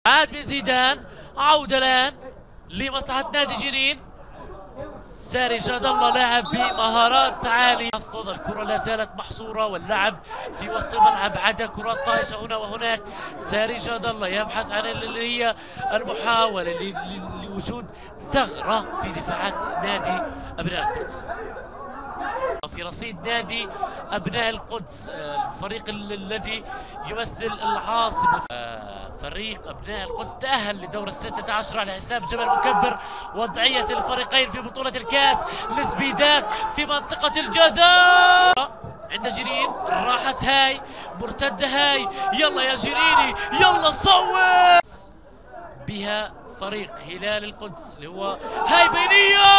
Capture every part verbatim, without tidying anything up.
عاد من زيدان، عودة الآن لمصلحة نادي جنين. ساري جاد الله لاعب بمهارات عالية، تحفظ الكرة لا زالت محصورة واللعب في وسط الملعب، عدا كرات طائشة هنا وهناك. ساري جاد الله يبحث عن اللي هي المحاولة لوجود ثغرة في دفاعات نادي أبناء القدس. في رصيد نادي أبناء القدس الفريق الذي يمثل العاصمة. فريق أبناء القدس تأهل لدور الستة عشر على حساب جبل مكبر. وضعية الفريقين في بطولة الكاس، السبيدات في منطقة الجزاء عند جنين. راحت هاي، مرتدة هاي، يلا يا جنيني يلا صوت بها فريق هلال القدس اللي هو هاي بينية.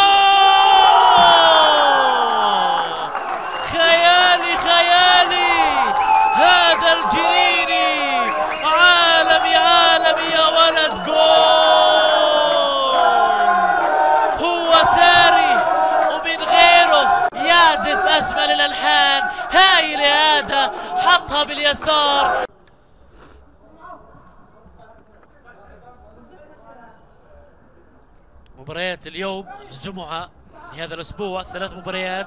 خيالي خيالي هذا الجنيني، عالمي عالمي يا ولد. جول هو ساري ومن غيره يعزف أجمل الألحان. هاي الإعادة حطها باليسار. مباريات اليوم الجمعة لهذا الأسبوع ثلاث مباريات.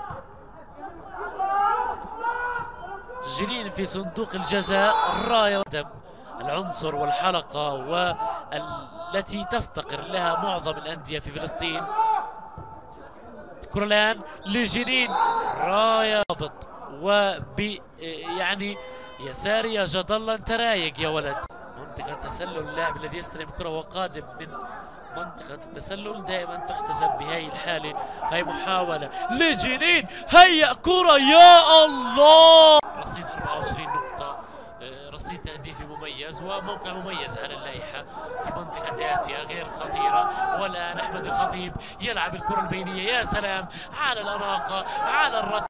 جنين في صندوق الجزاء، الراية العنصر والحلقة والتي تفتقر لها معظم الأندية في فلسطين. الكرة الآن لجنين، راية ضابط وب يعني يا ساري يا جاد الله انت رايق يا ولد. منطقة تسلل، اللاعب الذي يستلم الكرة وهو قادم من منطقة التسلل دائما تحتسب بهاي الحالة. هاي محاولة لجنين، هيا كرة يا الله. رصيد أربعة وعشرين نقطة، رصيد تهديفي مميز وموقع مميز على اللائحة في منطقة دافئة غير خطيرة. والآن أحمد الخطيب يلعب الكرة البينية، يا سلام على الأناقة على الرد.